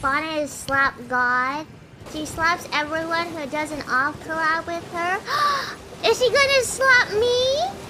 Fauna is slap god. She slaps everyone who does an off collab with her. Is she gonna slap me?